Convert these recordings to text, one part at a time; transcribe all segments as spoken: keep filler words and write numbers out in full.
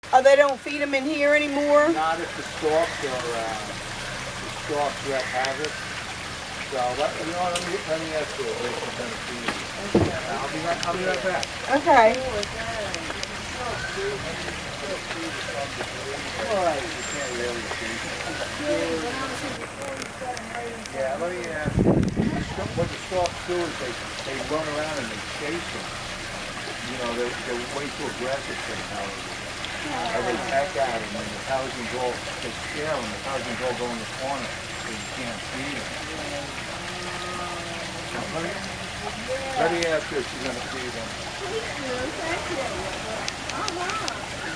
Oh, they don't feed them in here anymore? Not if the stalks are, uh, the stalks wreak havoc. So, let, you know, let me, let me ask you if I'm going to feed you. Okay. I'll be right, I'll be right back. Okay. Alright, you can't really feed them. Yeah, let me ask you. What the stalks do is they, they run around and they chase them. You know, they're, they're way too aggressive for the pelicans. And they peck at them, and the pelicans all, they scare them, the pelicans all go in the corner, so you can't feed them. So let me, let me ask her if she's going to feed them. Thank you. Uh-huh.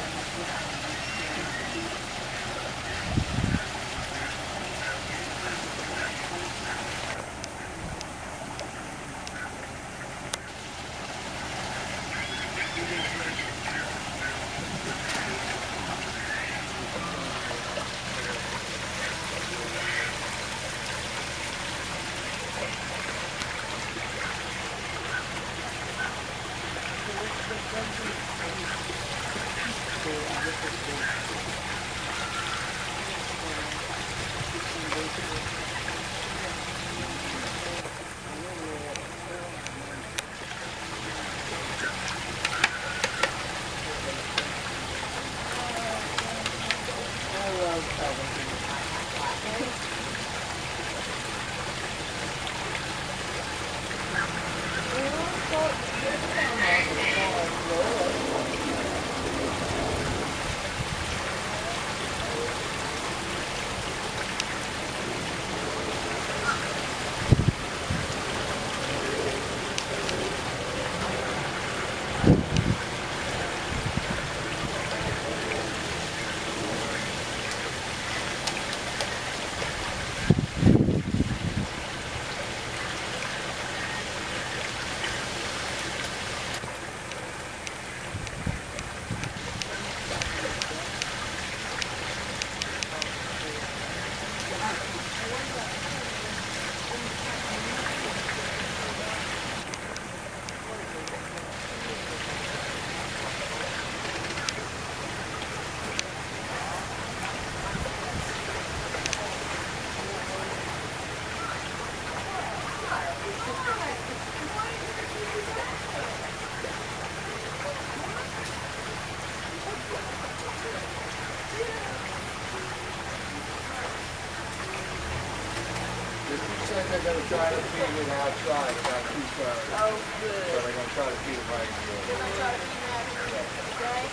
They're going to try to feed it outside, not too far. Oh, good. So they're going to try to feed it right in the They're going to try to feed them out here,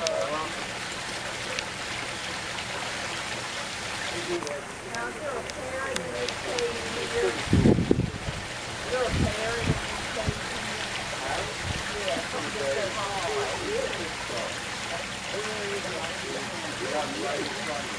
okay? Now, is there a parent in this cage here? Is there a parent in this cage here? Yeah, something that says, oh,